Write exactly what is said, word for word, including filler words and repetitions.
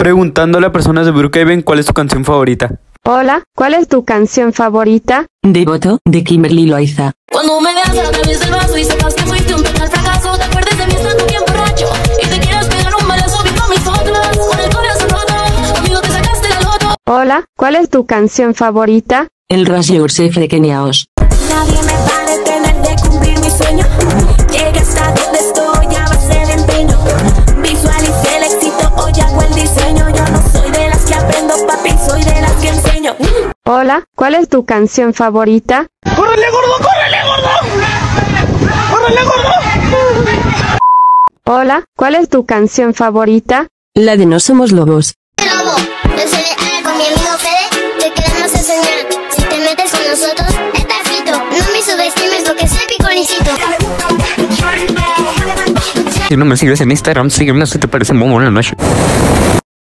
Preguntándole a personas de Brookhaven cuál es su canción favorita. Hola, ¿cuál es tu canción favorita? Devoto, de Kimberly Loaiza. Cuando me veas a través del vaso y sepas que fuiste un total fracaso, te acuerdes de mí estando bien borracho y te quieras pegar un balazo viendo mis fotos con el corazón roto. Amigo, te sacaste la loto. Hola, ¿cuál es tu canción favorita? El Rush Yourself de Keniaos. Nadie me va a detener de cumplir mi sueño. Llegué hasta donde estoy a base de empeño. Visualicé el éxito, hoy hago el diseño. Yo no soy de las que aprendo, papi, soy de las que enseño. Hola, ¿cuál es tu canción favorita? ¡Córrele, gordo, córrele, gordo! ¡Córrele, gordo! Hola, ¿cuál es tu canción favorita? La de No Somos Lobos. Lobo, yo soy de Ara con mi amigo Fede, te queremos enseñar. Si te metes con nosotros, estás frito. No me subestimes porque soy picolicito. Si no me sigues en Instagram, sígueme si te parece muy buena noche.